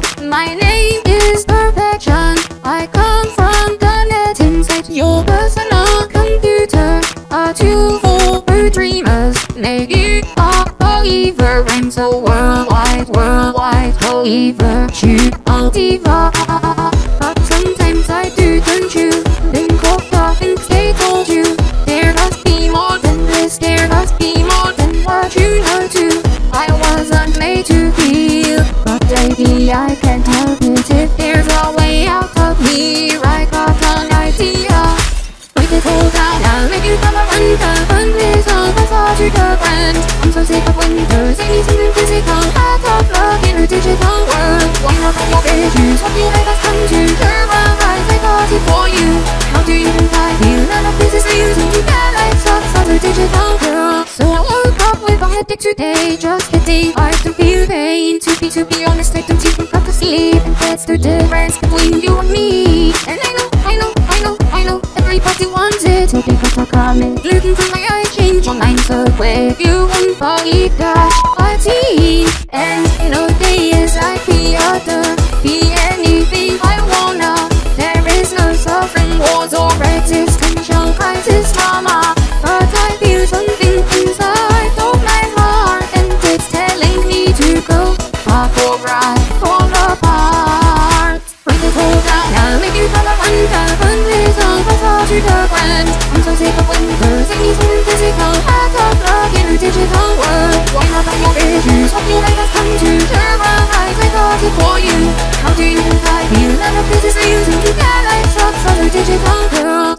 My name is Perfection. I come from the net inside your personal computer. A tool for dreamers. Make you a believer. I'm so worldwide, believer. You are diva. But sometimes I do, don't you? Think of the things they told you. There must be more than this. There must be more than what you know too. I wasn't made to feel, but baby I can't help it. If there's a way out of here, I got an idea. Break it all down, I'll make you come around. The fun is all massage to the brand. I'm so sick of winters, I need something physical. Out of luck in a digital world. Why not on your issues? What you let us come to? Turn around, I got it for you. How do you think I feel? None of this is using you. That I suck as a digital girl. So I woke up with a headache today. Just kidding, I don't feel pain. To be honest, I don't even have to sleep. And that's the difference between you and me. And I know everybody wants it. So because I come looking for my eyes, change your mind so quick. You won't believe that I've seen. And in all days I be other, be anything I wanna. There is no suffering, wars or existential crisis drama. But I feel something inside of my heart, and it's telling me to go back or right, fall apart. Break it all down, I'll make you fall around. The fun is all massage to the ground. I'm so sick of winters, I need something physical. Out of luck in a digital world. Why not on your issues? What you let us come to? Turn around, I got it for you. How do you think I feel? None of this is using you. That I suck as a digital girl.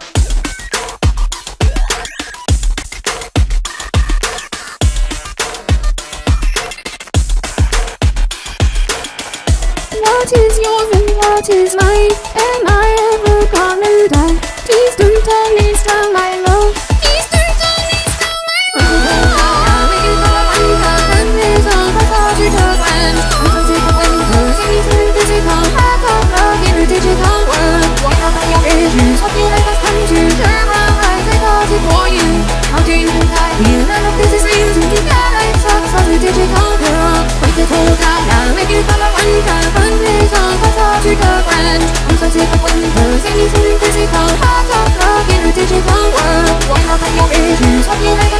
What is yours and what is mine? Am I ever gonna die? Please don't tell me it's not my love. Please don't tell me it's not my love. I'll make you fall around. The fun is all massage to the ground. I'm so sick of winters, I need something physical. Out of luck in a digital world. Why not on your issues? What you let us come to? Turn around, I got it for you. How do you think I feel? None of this is using you. That I suck as a digital girl. Break it all down, I'll make you fall around. The fun is all massage to the ground. I'm so sick of winters, I need something physical. Out of luck in a digital world. Why not on your issues? What you let